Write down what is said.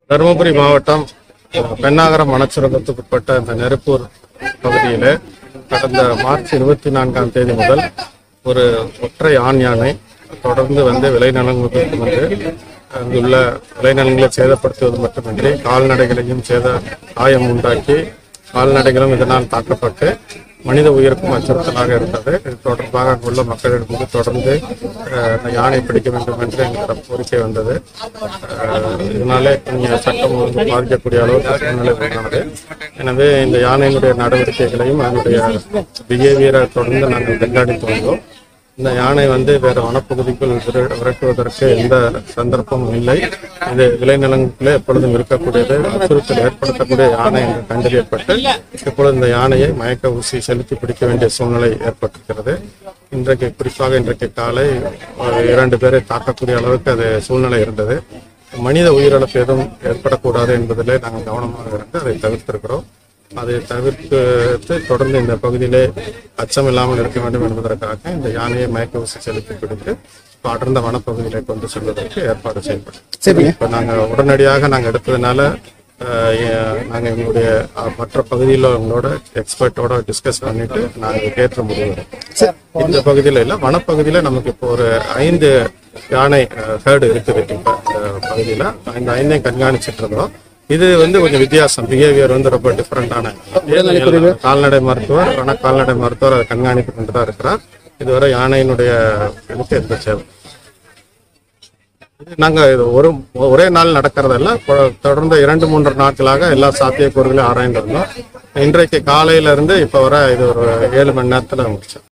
தருமபுரி மாவட்டம் பெண்ணாகரம் வனச்சுரங்கத்துக்குட்பட்ட இந்த நெருப்பூர் பகுதியில் கடந்த மார்ச் 24ஆம் தேதி முதல் ஒரு ஒற்றை ஆண் யானை தொடர்ந்து விளைநிலங்களுக்கு அங்குள்ள விளைநிலங்களை சேதப்படுத்துவது மட்டுமின்றி கால்நடைகளையும் காயம் உண்டாக்கி கால்நடைகளும் இதனால் தாக்கப்பட்டு மனித உயிருக்கும் அச்சுறுத்தலாக இருந்தது. இது தொடர்பாக அங்குள்ள மக்களிடமிருந்து தொடர்ந்து யானை பிடிக்க வேண்டும் என்று எங்களிடம் கோரிக்கை வந்தது. இதனாலே சட்டம் ஒழுங்கு பாதிக்கக்கூடிய அளவுக்கு சூழ்நிலை உண்டானது. எனவே இந்த யானையினுடைய நடவடிக்கைகளையும் அதனுடைய பிஹேவியரை தொடர்ந்து நாங்கள் கண்காணித்து வந்தோம். இந்த யானை வேற வனப்பகுதிக்குள் விரட்டுவதற்கு எந்த சந்தர்ப்பமும் இல்லை. இது விளைநிலங்களுக்குள்ளே எப்பொழுதும் இருக்கக்கூடியது, அச்சுறுத்தல் ஏற்படுத்தக்கூடிய யானை என்று கண்டறியப்பட்டு இப்பொழுது இந்த யானையை மயக்க ஊசி செலுத்தி பிடிக்க வேண்டிய சூழ்நிலை ஏற்பட்டிருக்கிறது. குறிப்பாக இன்றைக்கு காலை 2 பேரை தாக்கக்கூடிய அளவுக்கு அது சூழ்நிலை இருந்தது. மனித உயிரிழப்பு எதுவும் ஏற்படக்கூடாது என்பதிலே நாங்கள் கவனமாக இருந்து அதை தவிர்த்திருக்கிறோம். அதை தவிர்த்து தொடர்ந்து இந்த பகுதியிலே அச்சம் இல்லாமல் இருக்க வேண்டும் என்பதற்காக இந்த யானையை மயக்க ஊசி செலுத்தி பிடித்து அடர்ந்த வனப்பகுதியிலே கொண்டு செல்வதற்கு ஏற்பாடு செய்யப்படும். இப்ப உடனடியாக நாங்கள் எடுத்ததுனால நாங்கள் எங்களுடைய மற்ற பகுதியில் உங்களோட எக்ஸ்பர்ட்டோட டிஸ்கஸ் பண்ணிட்டு நாங்கள் ஏற்ற முடிவு. இந்த பகுதியில இல்ல, வனப்பகுதியில நமக்கு இப்போ ஒரு 5 யானை ஹேர்டு இருக்குது. இப்ப இந்த பகுதியில இந்த 5ஐயும் கண்காணிச்சுட்டு இருந்தோம். இது கொஞ்சம் வித்தியாசம், பிஹேவியர் ரொம்ப டிஃபரெண்டான. கால்நடை மருத்துவர் அதை கண்காணிப்பு கொண்டுதான் இருக்கிறார். இதுவரை யானையினுடைய எந்த சேவை நாங்க ஒரே நாள் நடக்கிறதல்ல, தொடர்ந்து 2-3 நாட்களாக எல்லா சாத்தியக்கூறுகளையும் ஆராய்ந்து இருந்தோம். இன்றைக்கு காலையில இருந்து இப்ப வர இது ஒரு 7 மணி நேரத்துல முடிச்சோம்.